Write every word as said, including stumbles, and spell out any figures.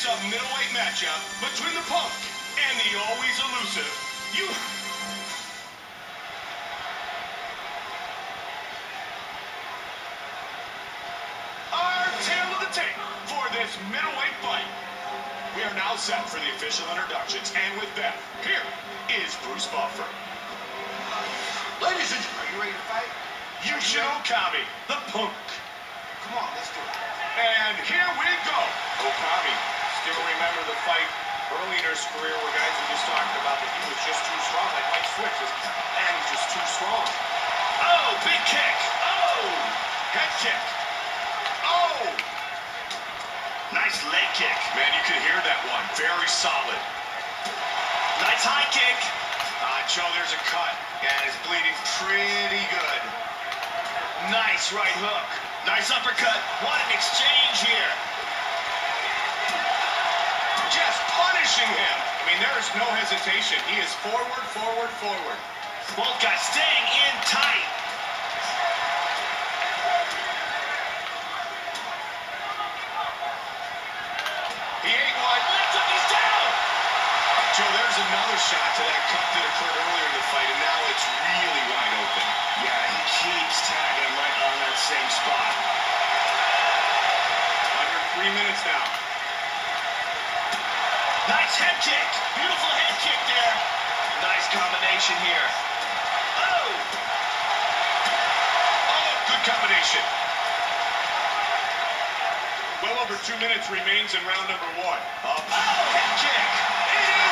a middleweight matchup between the Punk and the always elusive you. Our tale of the tape for this middleweight fight. We are now set for the official introductions, and with them, here is Bruce Buffer. Ladies and gentlemen, are you ready to fight? Yushin Okami, the Punk. Come on, let's do it. And here we go. Okami, still remember the fight early in his career where guys were just talking about that he was just too strong, like Mike Switch was, man, he's just too strong. Oh, big kick. Oh, head kick. Oh, nice leg kick. Man, you could hear that one. Very solid. Nice high kick. Uh, Joe, there's a cut. And it's bleeding pretty good. Nice right hook. Nice uppercut. What an exchange here. Just punishing him. I mean, there is no hesitation. He is forward, forward, forward. Both guys staying in tight. He ate one. He's down. Joe, there's another shot to that cut that occurred earlier in the fight, and now it's really wide open. Yeah, he keeps tagging him right on that same spot. Under three minutes now. Nice head kick. Beautiful head kick there. Nice combination here. Oh! Oh, good combination. Well over two minutes remains in round number one. Up. Oh, head kick. It is.